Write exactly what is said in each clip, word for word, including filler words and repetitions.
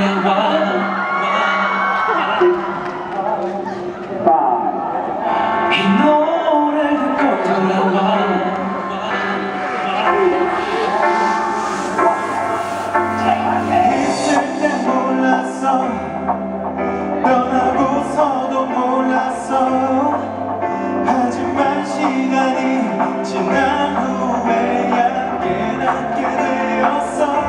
돌아와 이 노래를 듣고 돌아와 있을 땐 몰랐어 떠나고서도 몰랐어 하지만 시간이 지난 후에야 깨닫게 되었어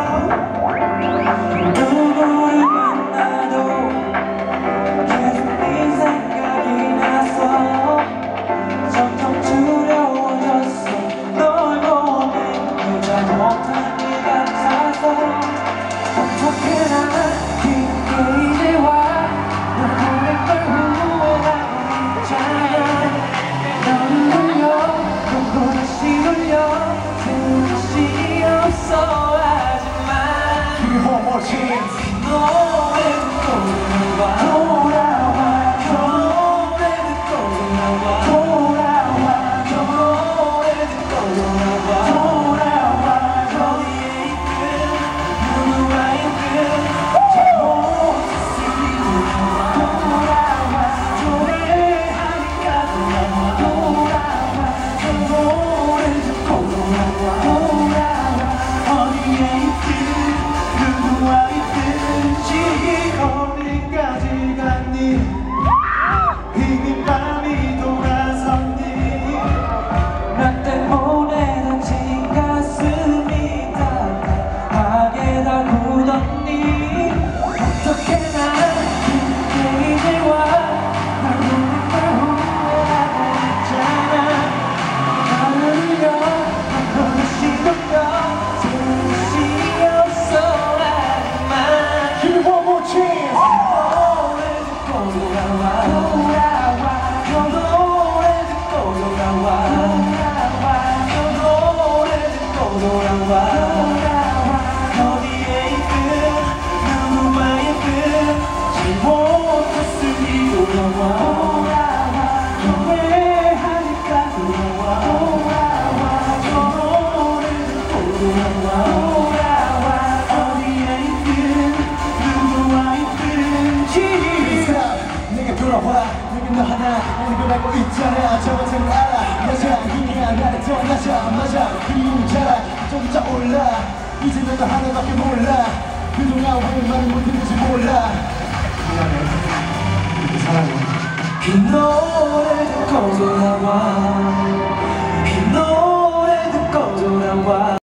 누구를 만나도 계속 네 생각이 나서 점점 두려워졌어 널 보면 그저 못한 일 같아서 어떻게 난 깊게 이제 와 널 보낼 걸 후회하고 있잖아 너를 돌려 또 다시 돌려 다시 없어 하지만 Give me one more chance 이 노래 듣고 돌아와 돌아와 노래 듣고 돌아와 돌아와 노래 듣고 돌아와 돌아와 어디에 있든 누구와 있든 잘 못했으니 돌아와 노래하니까 돌아와 돌아와 노래 듣고 돌아와 돌아와 어디에 있든 누구와 있든지 어디까지 갔니 이미 밤이 돌아섰니 나 때문에 다친 가슴이 답답하게 다 굳었니 어떻게 난 그렇게 이제 와 날 보낼 걸 후회하고 있잖아 나를 돌려 널 다시 돌려 다시 없어 하지만 Give me one more chance 노래 듣고 돌아와 돌아와 노래 듣고 돌아와 돌아와 노래 듣고 돌아와 어디에 있든 누구와 있든 잘못했으니 돌아와 노래하니까 돌아와 노래 듣고 돌아와 어디에 있든 누구와 있든지 내가 돌아와 내가 너 하나 아닌 걸 알고 있잖아 저것을 알아 여자 이미야 나를 떠나자마자 그리움이 자라 좀 짜올라 이제 너도 하나밖에 몰라 그동안 왜 말을 못했는지 몰라 미안해 사랑해 이 노래 듣고 돌아와